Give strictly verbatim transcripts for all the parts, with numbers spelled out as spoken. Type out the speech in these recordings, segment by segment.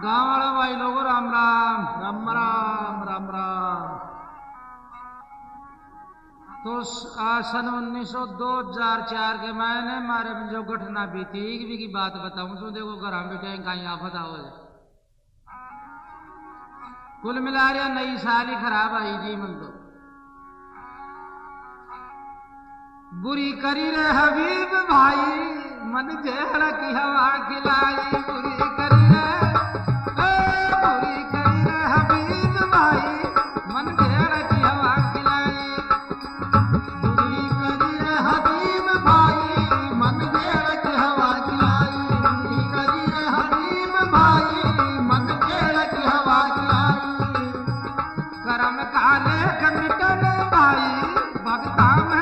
गाँव वाला भाई लोगों राम राम राम राम राम राम। तो सन उन्नीस सौ दो हजार चार के मैंने मारे में जो घटना बीती भी की बात बताऊं तो देखो घर हम बेटे कहीं आफत आओ। कुल मिला रहा नई साल ही खराब आई जी मन तो बुरी करी रे हबीब भाई मन जेड़ की हवा खिलाई बुरी करी रे बुरी करी रे हबीब भाई मन जेड़ की हवा खिलाई बुरी करी रे हबीब भाई मन जेड़ की हवा खिलाई बुरी करी रे हबीब भाई मन जेड़ की हवा खिलाई करम काले कमिटन भाई भगता में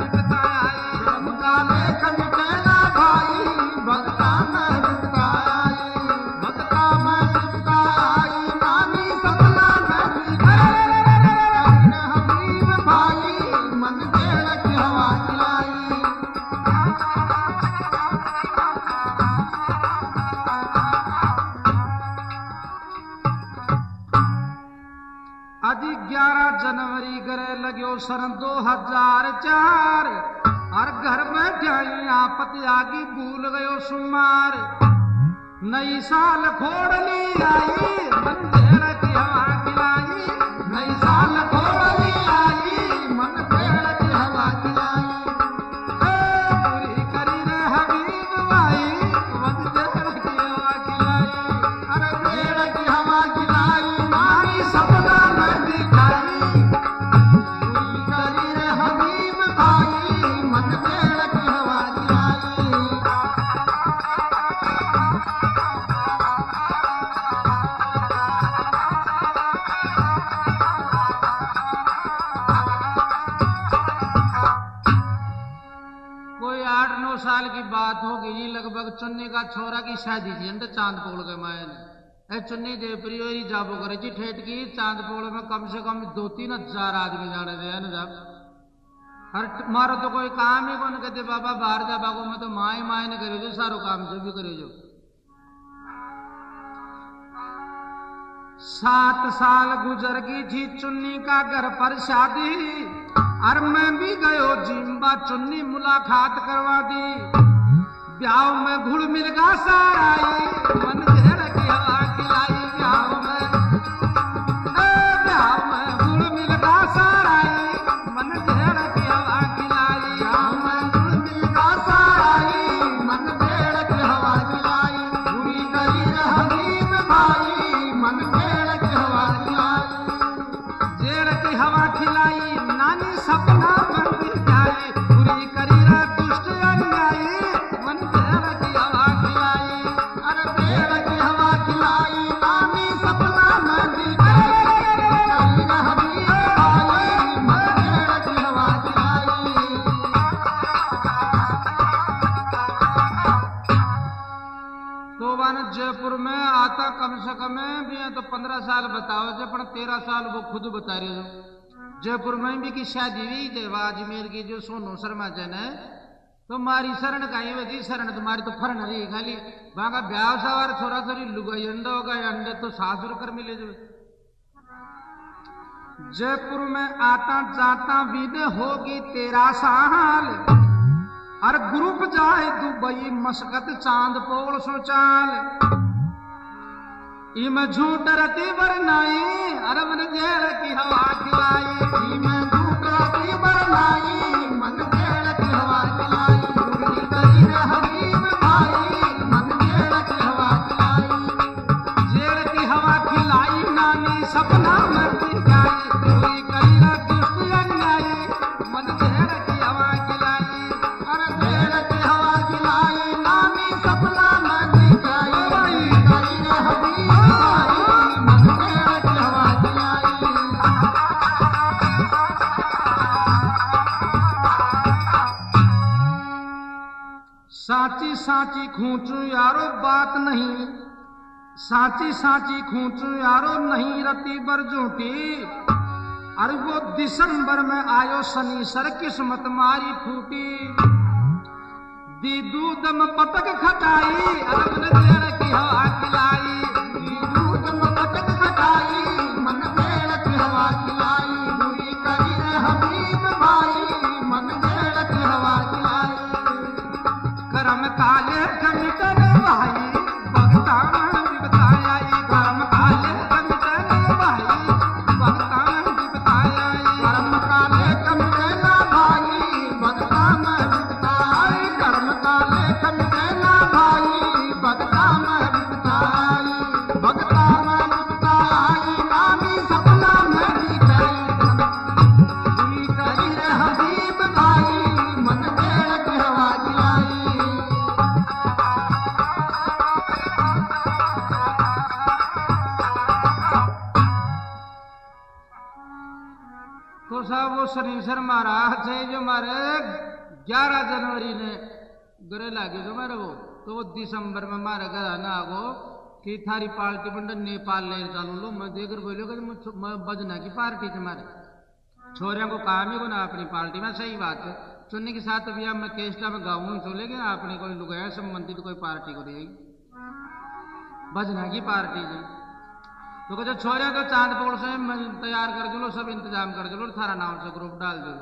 ग्यारह जनवरी करे लग्यो सन दो हजार चार और घर में आपत्ति आगी भूल गयो सुमार नई साल खोड़ ली आई मन जेड़ की हवा खिलाई नई साल खोड़ ली आई मन जेड़ की हवा खिलाई बुरी करी रे हबीब भाई मन जेड़ की हवा खिलाई अरे जेड़ की हवा खिलाई मारी सपना में दिखाई बुरी करी रे हबीब भाई मन जेड़ की हवा खिलाई आठ नौ साल की बात होगी जी लगभग चुन्नी का छोरा की शादी थी अंडे चांदपोल के मायने चुन्नी देवप्रियोरी जाबो करे जी ठेठ की चांदपोल में कम से कम दो तीन हजार आदमी जाने दे ना जब हर मारो तो कोई काम ही कौन कहते बाबा बाहर जा बागो में तो माए माए ने करे जो सारो काम जो भी करे जो सात साल गुजर गई थी चुन्नी का घर पर शादी और मैं भी गयो जिम्बा चुन्नी मुलाकात करवा दी ब्याह में घुल मिल गा साराई मन जेड़ की हवा खिलाई ब्याह में ब्याह में घुल मिल गा साराई मन जेड़ की हवा खिलाई ब्याह में घुल मिल गा साराई मन जेड़ की हवा खिलाई बुरी करी रे हबीब भाई मन जेड़ की हवा खिलाई जेड़ की हवा खिलाई नानी सपना में मिल जाए बुरी करी रे दुष्ट अन्यायी मन जेड़ की हवा खिलाई अरे जेड़ की हवा खिलाई नानी सपना में मिल जाए हबीब भाई मन जेड़ की हवा खिलाई तो वन जयपुर में आता कम से कम भी तो पंद्रह साल बताओ जो पर तेरह साल वो खुद बता रहे हो जयपुर में भी की शादी हुई देवा अजमेर की जो सोनू शर्मा जन है तो मारी शरण कहीं वही शरण तुम्हारी तो फरण रही खाली वहां का ब्याह सवार छोरा छोरी लुगाई अंडा होगा अंडे तो सासुर कर मिले जो जयपुर में आता जाता विद होगी तेरह साल और ग्रुप जाए दुबई मस्कत चांदपोल सोचाल इम झूठ रती बरनाई अरे मन जेड़ की हवा खिलाई इम झूठ रती बरनाई मन जेड़ की हवा खिलाई बुरी करी रे हबीब भाई मन जेड़ की हवा खिलाई जेड़ की हवा खिलाई नानी सपना में दिखाई बुरी करी रे दुष्ट अन्यायी मन जेड़ की हवा खिलाई अरे जेड़ की हवा खिलाई नानी सपना में दिखाई बुरी करी रे हबीब साची साची खूंचू यारो बात नहीं साची साची खूंचू यारो नहीं रती बर झूठी अरे वो दिसंबर में आयो शनि सर किस्मत मारी फूटी दी दूध में पटक खटाई अरे की हवा खिलाई कमिटन भाई भगता में विपता आई कर्म काले कमिटन भाई भगता में विपता आई कर्म काले कमिटन भाई भगता में विपता आई कर्म काले कमिटन भाई भगता में विपता आई भगता में विपता आई नामी सपना में दिखाई पूरी करी रे हबीब भाई मन तेड़ की हवा गिलाई तो साहब वो शनिश्चर महाराज है जो हमारे ग्यारह जनवरी ने गरे लागे जो मारे वो तो वो दिसंबर में मारे घर आना आगो कि थारी पार्टी बंडन नेपाल ले चालू लो मैं देख बोलो कि मैं बजना की पार्टी से मारे छोरियों को काम ही को ना अपनी पार्टी में सही बात है सुनने के साथ अभी अब मैं केस्टा में गाँव चले गए आपने कोई लुगाया संबंधित कोई पार्टी को देगी बजना की पार्टी से तो कहो छोरिया तो चांद पोल से तैयार कर दो सब इंतजाम कर दो थारा नाम से ग्रुप डाल दो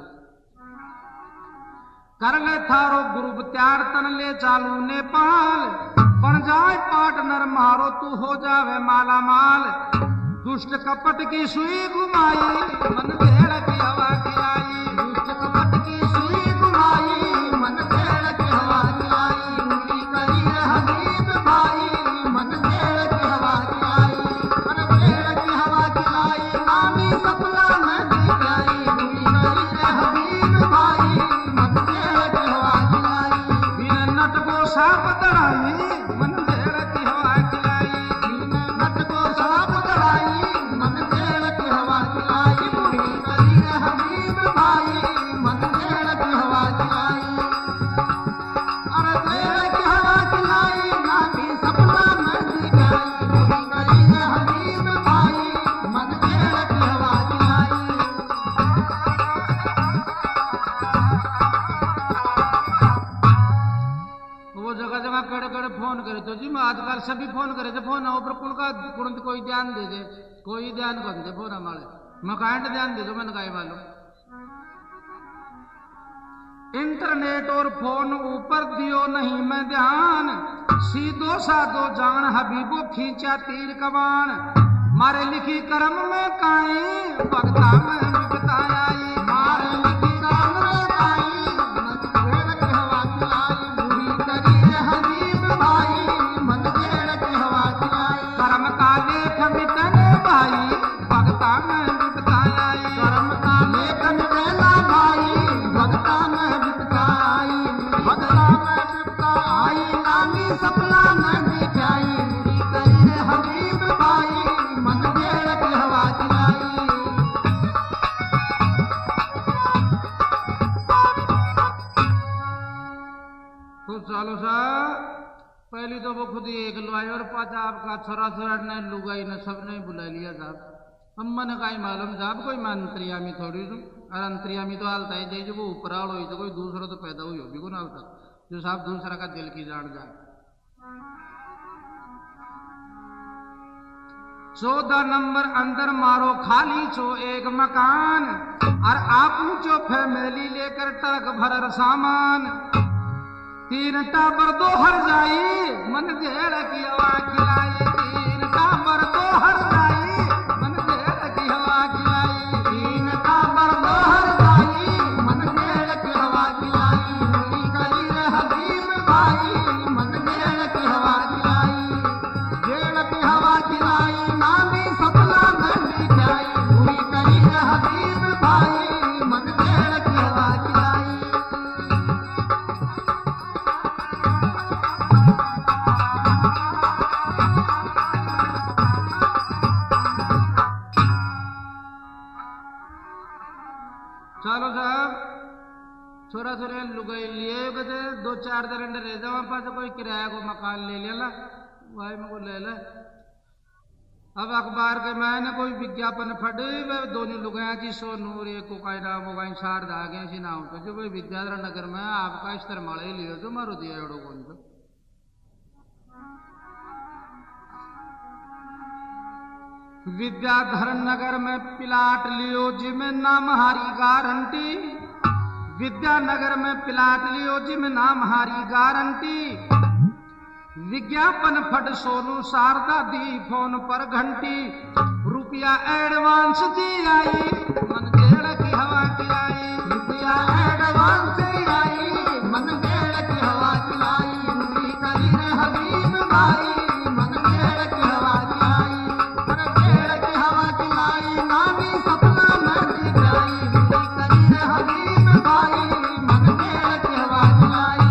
कर ले थारो ग्रुप त्यार तन ले चालू नेपाल बन जाए पार्टनर मारो तू हो जावे माला माल दुष्ट कपट की सुई घुमाई मन भेड़ की हवा की आई दुष्ट कपट की सुई घुमाई मन भेड़ की हवा की आई उंगली करी रे हबीब भाई मन भेड़ की हवा की आई मन भेड़ की हवा की आई नामी सपना में दिखाई उंगली करी रे हबीब भाई मन भेड़ की हवा की आई बिन नट को साप दड़ाई मन भेड़ की हवा की आई बिन नट को साप दड़ाई मन भेड़ की हवा की आई उंगली करी रे हबीब भाई मन भेड़ की हवा की आई अरे भेड़ की हवा की आई नामी सपना में दिखाई उंगली करी रे हबीब भाई मन भेड़ की हवा की आई वो जगह जगह कड़े कड़े फोन करे तो जी मैं आजकल सभी फोन करे थे फोन ऊपर कुल का कुल कोई ध्यान दे दे कोई ध्यान कर दे फोन हमारे मकान ध्यान दे दो मैंने कहा वालों इंटरनेट और फोन ऊपर दियो नहीं मैं ध्यान सीधो साधो जान हबीबो खींचा तीर कबान मारे लिखी कर्म में काई भगता में विपता आई मारे लिखी कर्म में काई मन भेड़ की हवा की आई बुरी करी रे हबीब भाई मन भेड़ की हवा की आई कर्म का लेख मिटन भाई भगता में विपता आई कर्म का लेख मिटेला भाई भगता में विपता आई भगता में विपता आई नामी सपना में दिखाई बुरी करी रे हबीब भाई मन भेड़ की हवा की आई तो चलो साहब पहली तो वो खुद ही एक लुआई और पाचा आपका छोरा छोरा ने लुगाई ने सब ने बुला लिया साहब अम्मा ने कहा मालूम साहब कोई मैं अंतरियामी थोड़ी हूँ और अंतरियामी तो हालता है जैसे वो ऊपर हो तो कोई दूसरा तो पैदा हुई होगी को ना हालता जो साहब दूसरा का दिल की जान जाए चौदह नंबर अंदर मारो खाली चो एक मकान और आप चो फैमिली लेकर ट्रक भर सामान तीन टाबर दो हर जाई मन घेर की हवा खिलाई तीन टाबर दो हर जाई मन घेर की हवा खिलाई तीन टाबर दो हर जाई मन घेर की हवा खिलाई उंगली करी रे हबीब भाई मन घेर की हवा खिलाई घेर की हवा खिलाई नामी सपना में दिखाई उंगली करी रे हबीब भाई मन घेर की हवा खिलाई चलो साहब छोरा छोरा लुगाई लिए बजे दो चार दिन रह जाओ पास कोई किराया को मकान ले लेला भाई मेरे को ले ले अब अखबार के मैंने कोई विज्ञापन फटे वे दोनों लुगाया जी सो नूर एक को कई नाम होगा शार धागे सी नाम तो जो कोई विद्याधर नगर में आपका स्तर मड़े लियो जो मारो दिया एड़ो कौन तो विद्याधर नगर में प्लाट लियो जी में नाम हारी गारंटी विद्यानगर में प्लाट लियो जी में नाम हारी गारंटी विज्ञापन फट सोनू शारदा दी फोन पर घंटी रुपया एडवांस दी आई मन जेड़ की हवा खिलाई रुपया एडवांस दी आई मन जेड़ की हवा खिलाई मुरी करी रे हबीब भाई मन जेड़ की हवा खिलाई मन जेड़ की हवा खिलाई नामी सपना में दिखाई मुरी करी रे हबीब भाई मन जेड़ की हवा खिलाई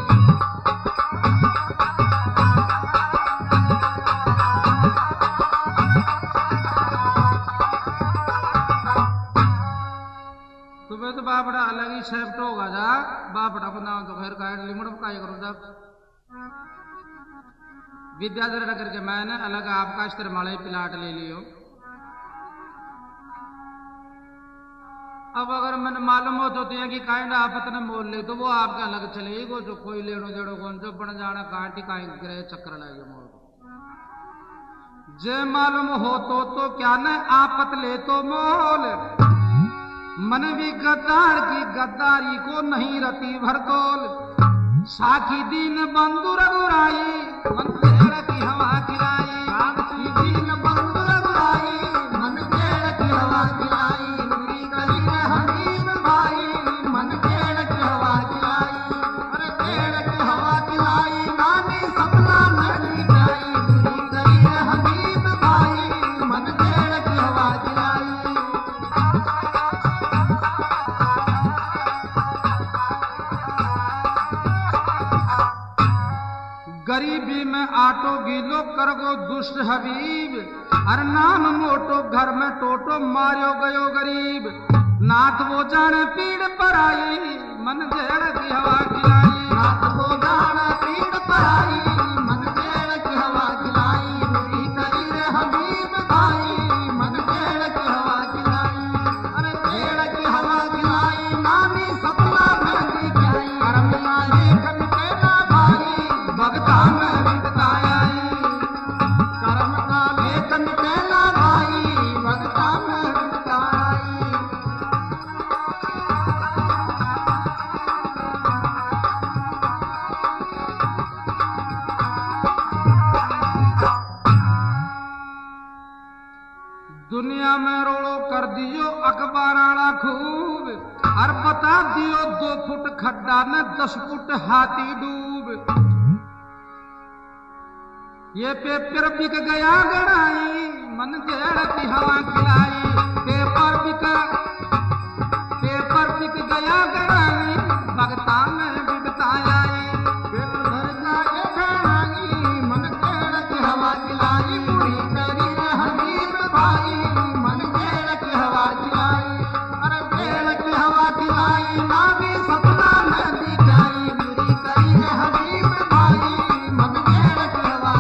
तो बापड़ा अलग ही सेफ्ट होगा जा बापड़ा को नाम तो खैर का लिमड़ का करो जब विद्याधर नगर के मैंने अलग आपका इस तरह माले प्लाट ले लियो। अब अगर मैंने मालूम हो तो कि काइंड आपत ने मोल ले तो वो आपका अलग चलेगा जो कोई लेनो जेड़ो कौन जो बन जाना काटी काई ग्रह चक्कर लगे मोल जे मालूम हो तो तो क्या न आपत ले तो मोल मन भी गद्दार की गद्दारी को नहीं रती भरतोल साखी दीन बंधु रघुराई मन जेड़ की हवा खिलाई साखी दीन बंधु रघुराई मन जेड़ की हवा खिलाई मुरी करी रे हबीब भाई मन जेड़ की हवा खिलाई अरे जेड़ की हवा खिलाई नानी सपना में दिखाई मुरी करी रे हबीब भाई मन जेड़ की हवा खिलाई गरीबी में आटो गीलो करगो दुष्ट हबीब हर नाम मोटो घर में टोटो मारियो गयो गरीब नाथ वो जाने पीड़ पर आई मन जेड़ की हवा खिलाई नाथ वो जाने पीड़ पर आई मन जेड़ की हवा खिलाई मुरी करी रे हबीब भाई मन जेड़ की हवा खिलाई अरे जेड़ की हवा खिलाई नामी सपना में दिखाई अरमिया एक मिटेना भाई भगता में विपता आई कर्म का लेख मिटेना भाई भगता में विपता आई दुनिया में रोड़ो कर दियो अखबाराना खूब और बता दियो दो फुट खड्डा न दस फुट हाथी डूब ये पेपर बिक गया गड़ाई मन जेड़ की हवा खिलाई पेपर बिक पेपर बिक गया गड़ाई भगता में बिकता आई पेपर भर जाए गड़ाई मन जेड़ की हवा खिलाई पूरी करी रे हबीब भाई मन जेड़ की हवा खिलाई अरे जेड़ की हवा खिलाई नामी सपना में दिखाई पूरी करी रे हबीब भाई मन जेड़ की हवा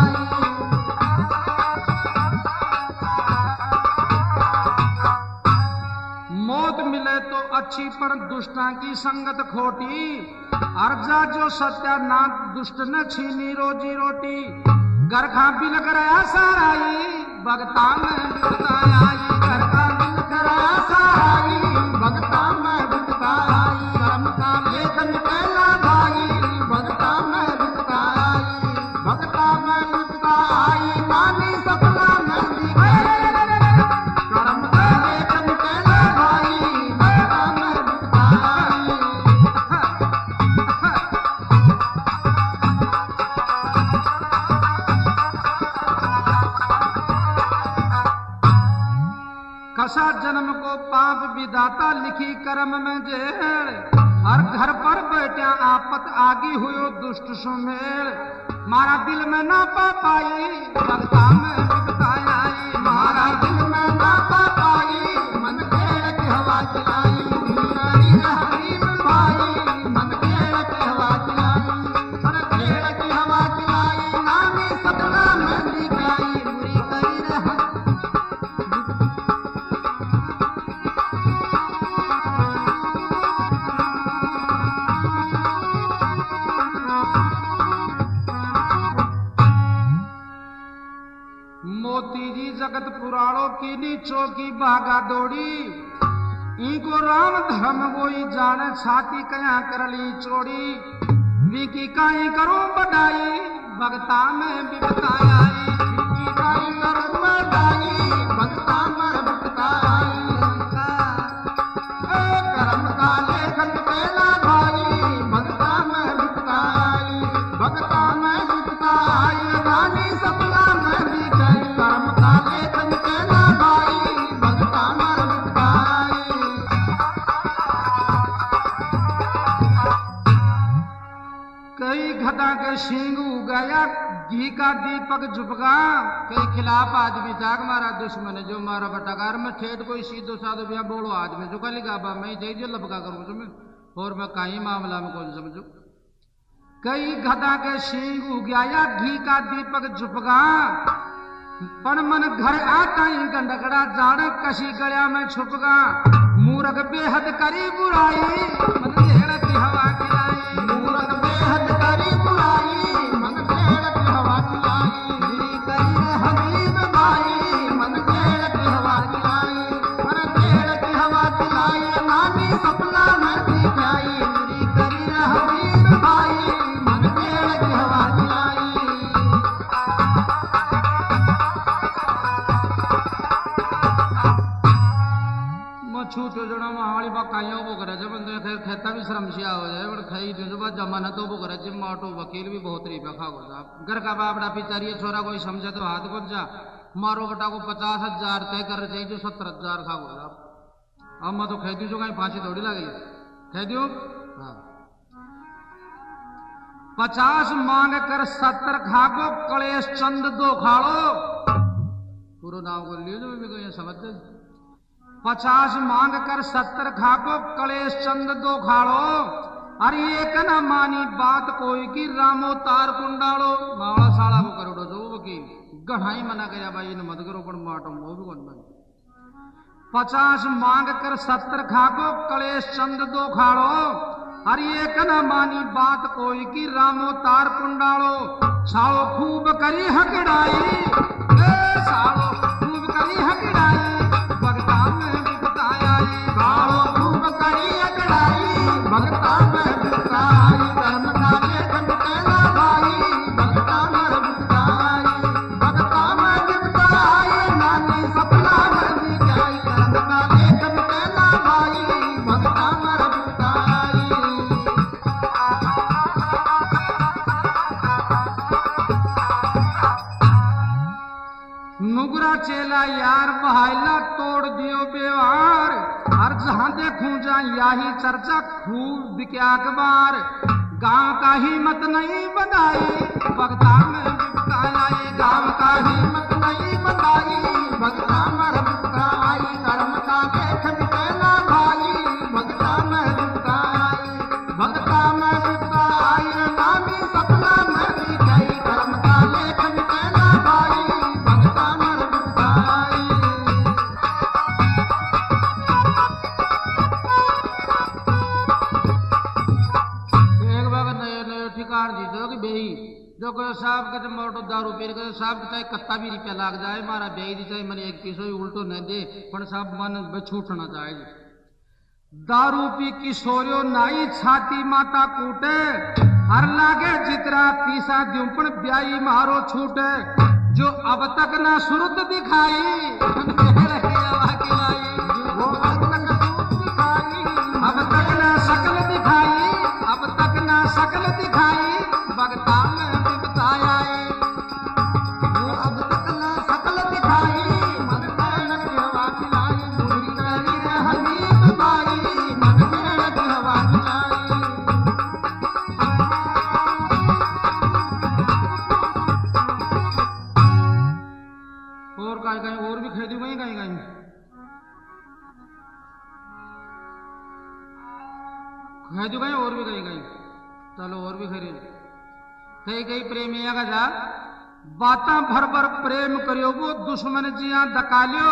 मौत मिले तो अच्छी पर दुष्टा की संगत खोटी अर्जा जो सत्यानाथ दुष्ट न छीनी रोजी रोटी घर खा बिल कराया साराई भगता में बिकता आई घर का बिल कराया साराई भगता में बिकता आई कर्म का लेख मिटेला भाई भगता में बिकता आई भगता में बिकता आई नानी सपना में दिखाई कर्म का लेख मिटेला भाई भगता में बिकता आई कसा जन्म को पाप विदाता लिखी कर्म में जेड़ हर घर पर बैठा आपत आगी हुयो दुष्ट सुमेल मारा दिल में ना पा पाई भगता में बिकता आई मारा दिल में ना पा पाई मन जेड़ की हवा खिलाई मुरी रे हबीब भाई मन जेड़ की हवा खिलाई अरे जेड़ की हवा खिलाई नामी सपना में दिखाई मुरी करी रे मोती जी जगत पुराणों की नीचों की भागा दौड़ी इनको राम धर्म वही जाने छाती कया करली चोड़ी विकी काई करो बडाई भगता में विपता आई गाई करम गाई भगता मर भगता आई करम का लेखन पहला भाई भगता में भगता आई भगता में भगता आई रानी सपना में भी गई करम का लेखन पहला भाई भगता मर भगता आई कई घटा के सींग उगाया घी का दीपक झुपका कई खिलाफ आदमी जाग मारा दुश्मन जो मारा बटाकार में ठेठ कोई सीधो साधो भैया बोलो आदमी जो कली गाबा मैं जय जो लपका करूं तुम्हें और मैं कहीं मामला में कौन समझू कई घटा के सींग उगाया घी का दीपक झुपका पण मन घर आता ही गंडकड़ा जाने कसी गलिया में छुपगा मूरख बेहद करी बुराई मन घेर की हवा खिलाई मूरख बेहद करी बुराई मन घेर की हवा खिलाई गिरी करी हबीब भाई मन घेर की हवा खिलाई मन घेर की हवा खिलाई नानी सपना में दिखाई गिरी करी हबीब भाई मन घेर की हवा खिलाई छूटो जोड़ा महावाली बाकाइयों वो करे जब खैर खेता भी शर्मशिया हो जाए बट खाई जो बात जमाना तो वो करे जिम माटो वकील भी बहुत रीपा खा साहब घर का बापड़ा पिचारी छोरा कोई समझे तो हाथ को जा मारो बटा को पचास हजार तय कर चाहिए जो सत्तर हजार खा साहब अब मैं तो खेती जो कहीं फांसी थोड़ी लगी खेती हाँ पचास मांग कर सत्तर खाको कलेश चंद दो खाड़ो पूरा नाम को लियो जो भी कोई समझते पचास मांग कर सत्तर खाको कलेश चंद दो खाड़ो अरे एक न मानी बात कोई की रामो तार कुंडालो मावड़ा साला को करोड़ो जो वकील गढ़ाई मना गया भाई इन मत करो पर माटो वो भी कौन भाई पचास मांग कर सत्तर खाको कलेश चंद दो खाड़ो अरे एक न मानी बात कोई की रामो तार कुंडालो सालो खूब करी हकड़ाई सालो खूब करी हकड़ाई भगता में विपता आई सालो खूब करी हकड़ाई भगता में विपता आई कर्म का लेखन पहला भाई भगता में विपता आई भगता में विपता आई नानी सपना में भी गई कर्म का लेखन पहला भाई भगता में विपता आई नुगरा चेला यार बहाइला तोड़ दियो व्यवहार हर जहां देखूं जा यही चर्चा खूब बिक्या अखबार गांव का ही मत नहीं बनाई भगता में विपता आई गांव का ही मत नहीं बताई भगता मर विपता आई कर्म का लेखन पहला भाई भगता में विपता आई भगता में विपता आई नामी सपना में भी गई कर्म का लेखन पहला भाई भगता मर विपता आई एक बार नए नए ठिकान दी दो कि बेही जो कोई साहब कहते मोटो दारू पी के साहब चाहे कत्ता भी रुपया लाग जाए मारा बेही दी चाहे मैंने एक पीसो ही उल्टो न दे पर साहब मन छूटना चाहिए दारू पी किशोरियो नाई छाती माता कूटे हर लागे जितरा पीसा द्युपण ब्याई मारो छूटे जो अब तक ना सुरत दिखाई वो अब तक सूत दिखाई अब तक ना शकल दिखाई अब तक ना शकल दिखाई भगता में विपता आई वो अब तक न सकल दिखाई मन में की हवा खिलाई पूरी करी हबीब भाई मन में की हवा खिलाई और कहीं कहीं और भी खेती कहीं कहीं कहीं खेती कहीं और भी कहीं कहीं चलो और भी खरीद कहीं कहीं प्रेमिया का जा बाता भर भर प्रेम करियो वो दुश्मन जिया दकालियो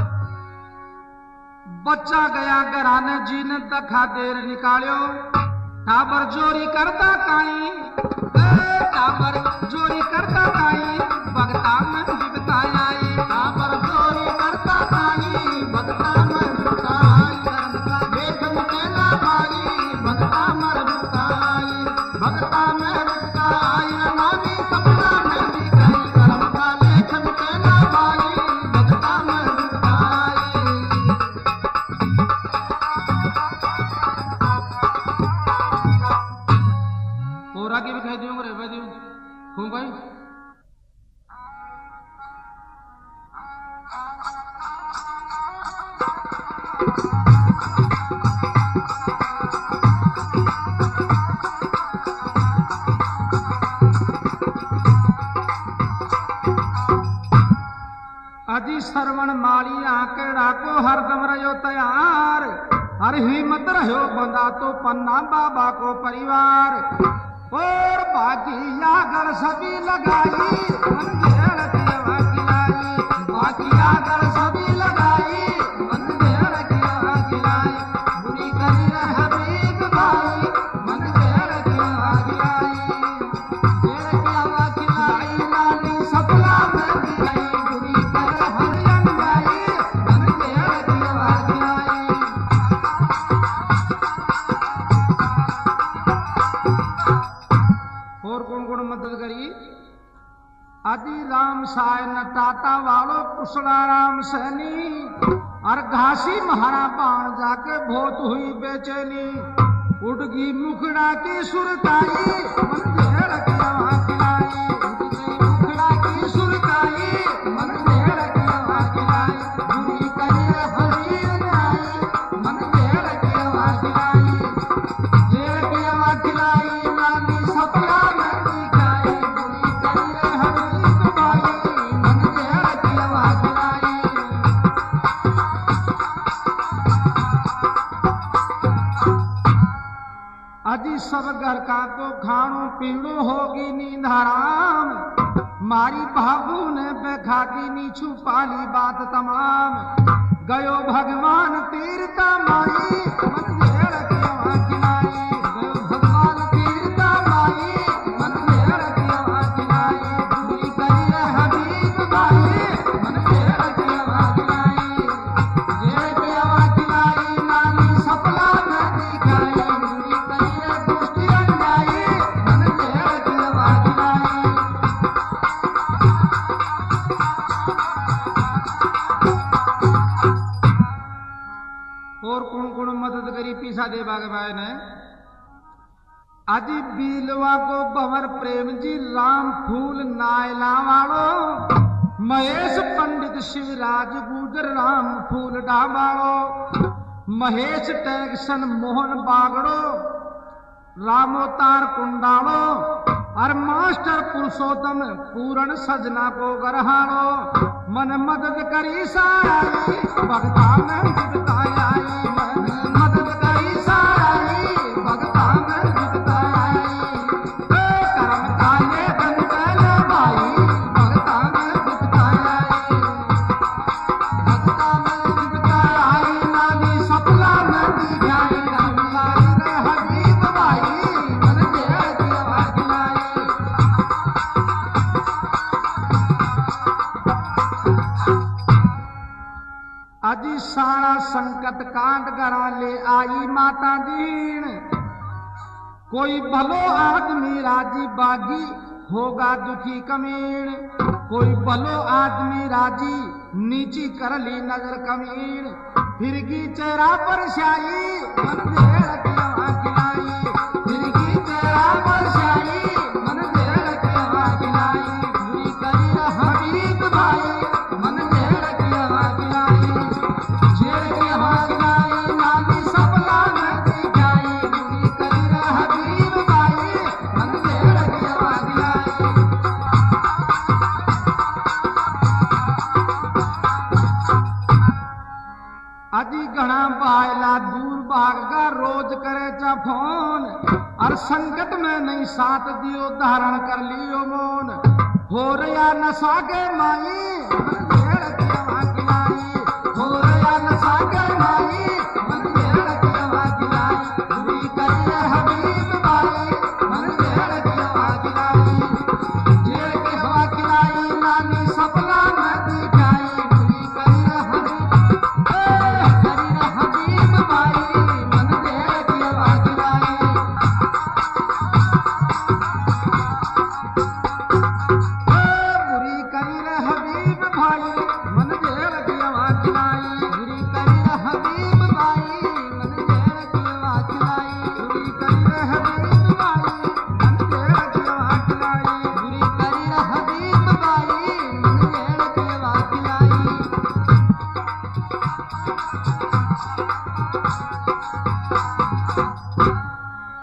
बच्चा गया घराने जी ने दखा देर निकालियो टाबर जोरी करता काई टाबर जोरी करता काई भगता में विपता आई टाबर जोरी करता काई भगता में विपता आई कर्म का लेखन पहला भाई भगता मर विपता आई भगता में विपता आई नानी सपना हूँ भाई अजी श्रवण माली आंकड़ा को हरदम रहो तैयार हर हिम्मत रहो बंदा तो पन्ना बाबा को परिवार और बाकी आगर सभी लगाई मंदिर की वाकिलाई बाकी आगर सभी लगाई मंदिर की वाकिलाई बुरी करी हबीब भाई मंदिर की वाकिलाई मंदिर की वाकिलाई लाली सपना में दिखाई बुरी कर हरियन भाई मंदिर की वाकिलाई और कौन कौन मदद करी आदि राम साय नटाता वालो कुशला राम सैनी और घासी महारा बाण जाके भोत हुई बेचैनी उड़गी मुखड़ा की सुरताई मंदिर की वाकिलाई उड़गी मुखड़ा की सुरताई मंदिर की वाकिलाई बुरी करी हरीन आई मंदिर की वाकिलाई जेल की वाकिलाई नानी सपना में दिखाई बुरी करी हरीन भाई मंदिर की वाकिलाई अजी सब घर का तो खाणो पीणो होगी नींद हराम मारी भाभू ने बेखाती नी छुपाली बात तमाम गयो भगवान तीरता माई मंदिर की वाकिलाई गयो भगवान तीरता माई मंदिर की वाकिलाई बुरी करी हबीब भाई मंदिर की वाकिलाई जेल की वाकिलाई नानी सपना में दिखाई बुरी करी दुष्टियन जाई मंदिर की वाकिलाई और कौन कौन मदद करी पीसा दे बाग भाई ने अजी बीलवा को बवर प्रेम जी राम फूल नायला वालो महेश पंडित शिवराज गुजर राम फूल डावाड़ो महेश टैक्सन मोहन बागड़ो रामोतार कुंडालो और मास्टर पुरुषोत्तम पूरण सजना को गरहाड़ो मन मदद करी सारी भगता में जुटता आई मन मदद करी सारी भगता में जुटता आई कर्म का ये बन गए भाई भगता में जुटता आई भगता में जुटता आई नानी सपना में दिखाई रंगाई रे हबीब भाई मन दे की वाकिलाई अजी सारा संकट कांड करा ले आई माता दीन कोई भलो आदमी राजी बागी होगा दुखी कमीण कोई भलो आदमी राजी नीची कर ली नजर कमीण फिरगी चेहरा पर स्याही मन देर की वाकिलाई फिरगी चेहरा पर स्याही मन देर की वाकिलाई बुरी करी हबीब भाई मन देर की वाकिलाई जेल की वाकिलाई नानी सपना में दिखाई बुरी करी हबीब भाई मन देर की वाकिलाई अजी घना बायला दूर भाग का रोज करे चा फोन और संकट में नहीं साथ दियो धारण कर लियो मोन हो रया नशा के माई मन देर की वाकिलाई हो रया नशा के माई मन देर की वाकिलाई बुरी करी हबीब भाई मन देर की वाकिलाई जेल की वाकिलाई नानी सपना में दिखाई बुरी करी हबीब करी हबीब भाई मन देर की वाकिलाई बुरी करी हबीब भाई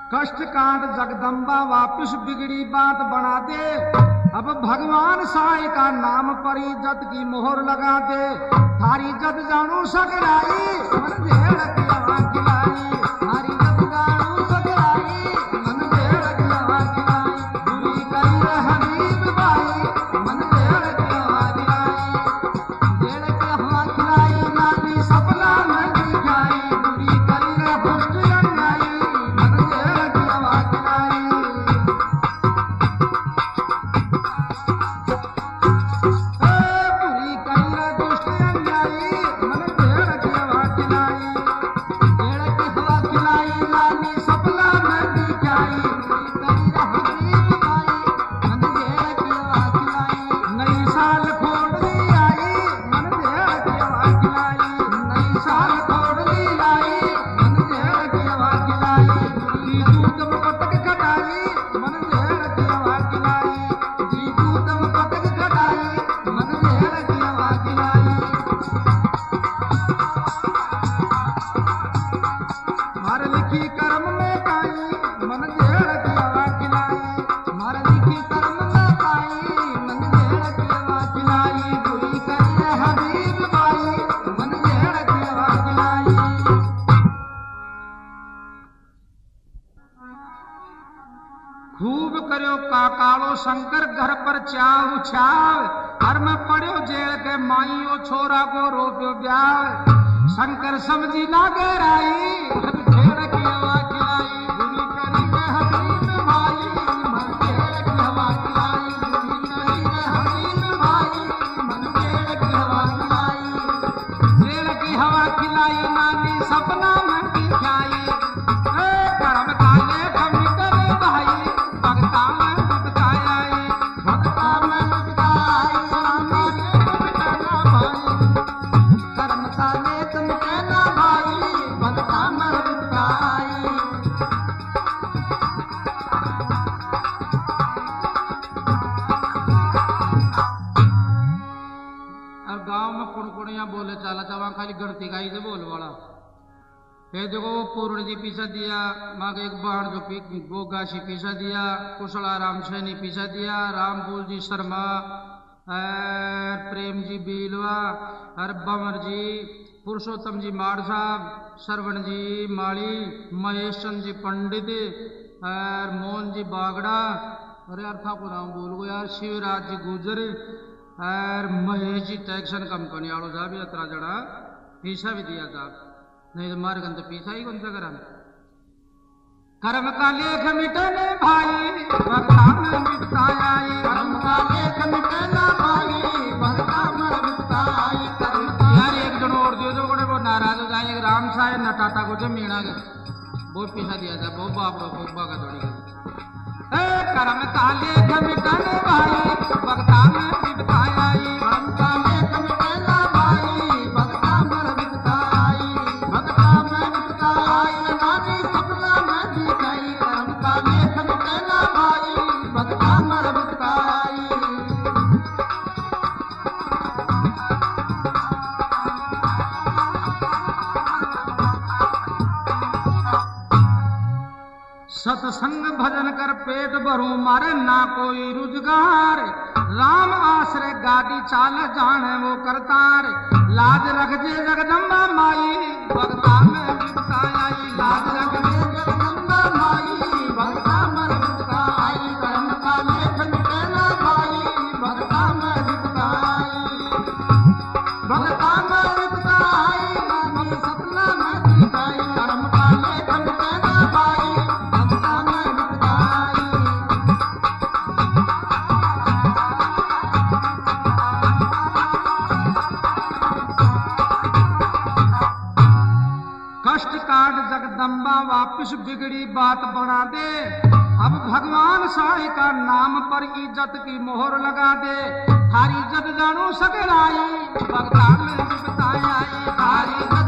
कष्ट काट जगदम्बा वापिस बिगड़ी बात बना दे। अब भगवान साई का नाम पर इज्जत की मोहर लगा दे। थारी इज्जत जानू सकराई मन भेड़ की हवा खिलाई। थारी इज्जत जानू सकराई मन भेड़ की हवा खिलाई। दूरी करी रे हबीब भाई मन भेड़ की हवा खिलाई। भेड़ की हवा खिलाई नानी सपना में दिखाई। दूरी करी रे भक्त अन्यायी मन भेड़ की हवा खिलाई। खूब करो काकालो शंकर घर पर चाव छाव। हर में पड़ो जेल के माई ओ छोरा को रोप्यो ब्याव। शंकर समझी ना गहराई भेड़ की हवा खिलाई। दूरी करी रे हबीब भाई मन भेड़ की हवा खिलाई। दूरी करी रे हबीब भाई मन भेड़ की हवा खिलाई। भेड़ की हवा खिलाई नानी सपना में दिखाई। कर्म काले कमिटर भाई भगता में बिताई। भगता में बिताई कर्म काले कमिटर भाई भगता में बिताई। और गांव में कुड़कुड़िया बोले चाला चावा खाली गणती गाई से बोल वाला। फिर देखो वो पूर्ण जी पीछा दिया माँ के एक बाण जो पी गोगाशी पीछा दिया। कुशला राम सैनी पीछा दिया। रामपुर जी शर्मा और प्रेम जी बीलवा और बंवर जी पुरुषोत्तम जी माड़ साहब श्रवण जी माली महेश चंद जी पंडित और मोहन जी बागड़ा। अरे यार था को नाम बोल गो यार शिवराज जी गुजर और महेश जी टैक्सन कंपनी वालों साहब यात्रा जड़ा पीछा भी दिया साहब। नहीं तो मार गन तो पीछा ही कौन सा करा। कर्म का लेख मिटने भाई भगता में बिताई। कर्म का लेख मिटना भाई भगता में बिताई। यार एक जन और दियो जो बड़े वो नाराज हो जाए। राम साहे नटाता को जो मीणा के बहुत पीछा दिया था बहुत बाप रो बहुत का थोड़ी। कर्म का लेख मिटने भाई भगता में बिताई। कर्म का लेख मिटना भाई भगता में बिताई। भगता में बिताई नानी सपना में दिखाई। कर्म का लेख मिटना भाई भगता में बिताई। सत्संग भजन कर पेट भरू मारे ना कोई रुजगार। राम आश्रय गादी चाल जाने वो करतार। लाज रख जे जगदम्बा माई भगता में बिताई। लाज रख जे जगदम्बा माई भगता में बिताई। कर्म का लेख मिटना भाई भगता में बिताई। भगता में बिताई नानी सपना में दिखाई। कर्म का लेख मिटना भाई भगता में बिताई। कष्ट काट जगदम्बा वापिस बिगड़ी बात बना दे। अब भगवान साई का नाम पर इज्जत की मोहर लगा दे। थारी इज्जत जानू सकराई भगता में बिताई। थारी